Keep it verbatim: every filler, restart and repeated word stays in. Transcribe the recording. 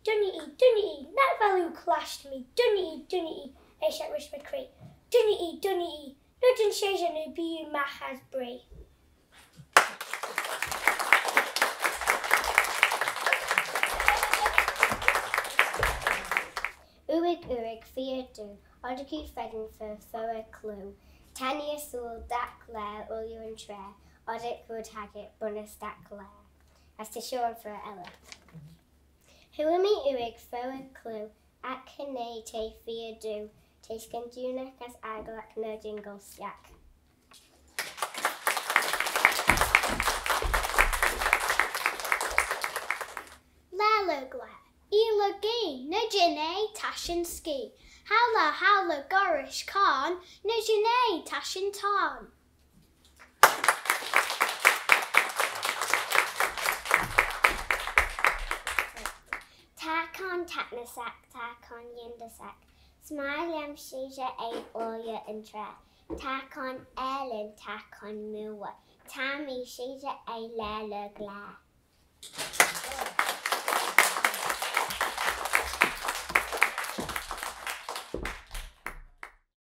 Dunny, dunny, not value clashed me. Dunny, dunny, I shall wish my crate. Dunny, dunny, nothing says and be you mach as bray. Uig uig fear do, Aundyryn Kiaull-Theay Vannin for a clue. Tanya soul dak lair, will you and tre, Audit would haggit, bunus dak lair. As to show for Ella. Huimi uig for a clue, at canay te fear do, te scandunak as aglak no jingle stack. Lalo glare. Ela gee, no jine, tashin ski. Howla howla gorish khan, no jine, tashin ton. Takon taknasak, takon yindasak. Smile yam shija a oya and tre. Takon Ellen, takon muwa. Tammy shija a lala glare.